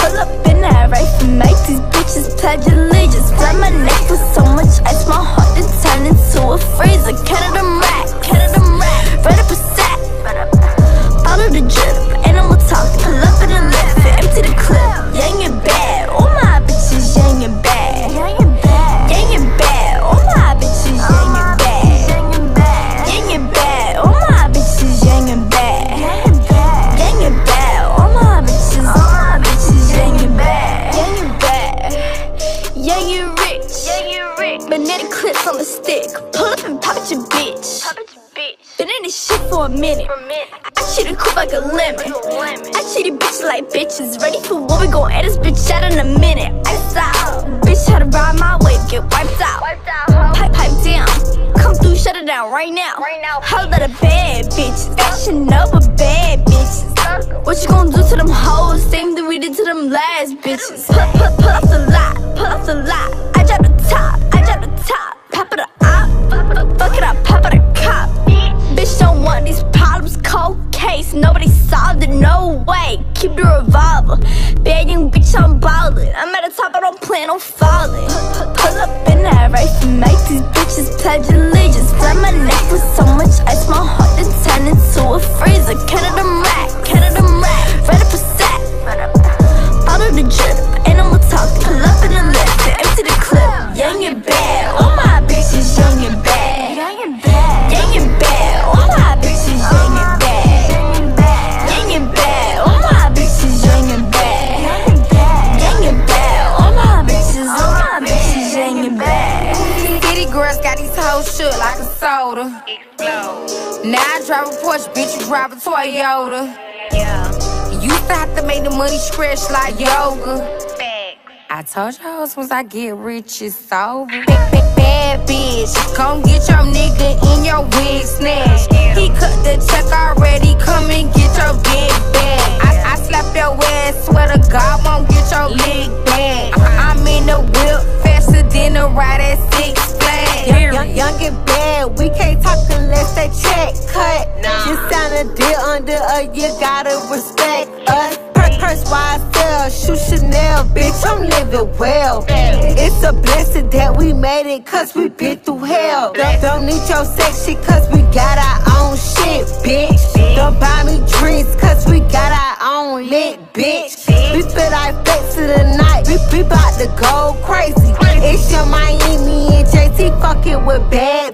Pull up in that rifle, make these bitches pledge allegiance. Fly my neck with so much ice, my heart to turn into a freezer. Canada rack, right up a sack. Follow the drip, animal talk. Pull up in the lift and empty the clip. Yang and bad, all my bitches yang and bad. Yang and bad, all my bitches yang and bad. Yang and bad, all my bitches yang and bad. Yang and bad, all my bitches yang and bad. Yang and bad, yang and rich. Banana clips on the stick. Pull up and pop at your bitch. Been in this shit for a minute. I treat a coupe like a lemon. I treat a bitch like bitches. Ready for war, we gon' add this bitch out in a minute. Ice out. Bitch try to ride my wave, get wiped out. Pipe down. Come through, shut it down right now. Whole lot of bad bitches. Action up with bad bitches. What you gon' do to them hoes? Same thing we did to them last bitches. Pull off the lot. I drop the top. Pop it up. Fuck it up, pop it a cop. Bitch don't want these problems, cold case. Nobody solved it, no way. Keep the revolver. Bad young bitch, I'm ballin'. I'm at the top, I don't plan on falling. Pull up in that rifle, make these bitches pledge allegiance. Fly my neck with so much ice, my heart to turn into a freezer. Canada rack, right up a sack. Follow the drip, animal talk. Pull up in the lift and empty the clip. Young and bad, all my bitches young and bad. Young and bad, all my bitches young and bad. Young and bad, all my bitches young and bad. Young and bad, all my bitches young and bad. City girls got these hoes shook like a soda. Now I drive a Porsche, bitch, you drive a Toyota. You used to have to make the money stretch like yoga. I told y'all once I get rich, it's over. Bad bitch, come get your nigga in your wig snatch. He cut the check already, come and get your big bag. I slap your ass, swear to God, won't get your leg back. I'm in the whip, faster than a ride at Six Flags. Young and bad, we can't talk unless they check cut. Just sign a deal under a year, gotta respect us. Purse YSL, shoe Chanel, bitch, I'm living well. It's a blessing that we made it, cause we been through hell. Don't need your sex shit, cause we got our own shit, bitch. Don't buy me drinks, cause we got our own lit, bitch. We feel like flex of the night, we bout to go crazy. It's your Miami and JT fucking with bad